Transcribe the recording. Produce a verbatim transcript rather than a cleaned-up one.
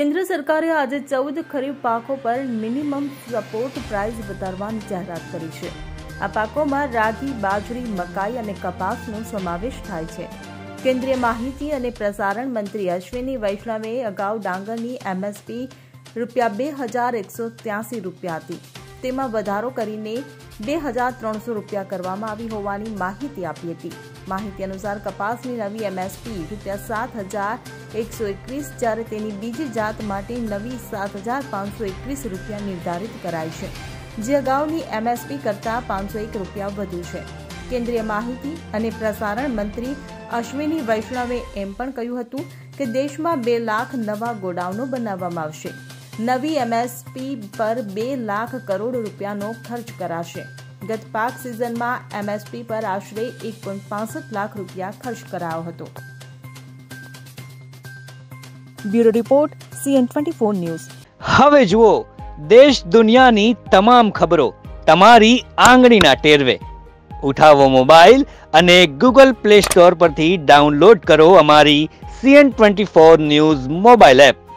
કેન્દ્ર સરકારે આજે ચૌદ ખરીફ પાકો પર મિનિમમ સપોર્ટ પ્રાઇસ વધારવાની જાહેરાત કરી છે। આ પાકોમાં રાગી, બાજરી, મકાઈ અને કપાસનો સમાવેશ થાય છે। કેન્દ્રીય માહિતી અને પ્રસારણ મંત્રી અશ્વિની વૈષ્ણવે અગાઉ ડાંગરની એમએસપી રૂપિયા બે હજાર એકસો ત્યાસી રૂપિયા હતી, તેમાં વધારો કરીને બે હજાર ત્રણસો રૂપિયા કરવામાં આવી હોવાની માહિતી આપી હતી। માહિતી અનુસાર કપાસની નવી એમએસપી રૂપિયા સાત હજાર એકસો એકવીસ, જ્યારે તેની બીજી જાત માટે નવી સાત હજાર પાંચસો એકવીસ રૂપિયા નિર્ધારિત કરાઈ છે, જે અગાઉની એમએસપી કરતાં પાંચસો એક રૂપિયા વધુ છે। કેન્દ્રીય માહિતી અને પ્રસારણ મંત્રી અશ્વિની વૈષ્ણવે એમ પણ કહ્યું હતું કે દેશમાં બે લાખ નવા ગોડાઉનો બનાવવામાં આવશે। નવી એમએસપી પર બે લાખ કરોડ રૂપિયાનો ખર્ચ કરાશે। ગત પાક સિઝનમાં એમએસપી પર આશરે એક પોઈન્ટ પાસઠ લાખ રૂપિયા ખર્ચ કરાયો હતો। Bureau report CN twenty four news. હવે જુઓ દેશ દુનિયાની તમામ ખબરો તમારી આંગળીના ટેરવે। ઉઠાવો મોબાઈલ અને ગૂગલ પ્લે સ્ટોર પરથી ડાઉનલોડ કરો અમારી CN twenty four news mobile app.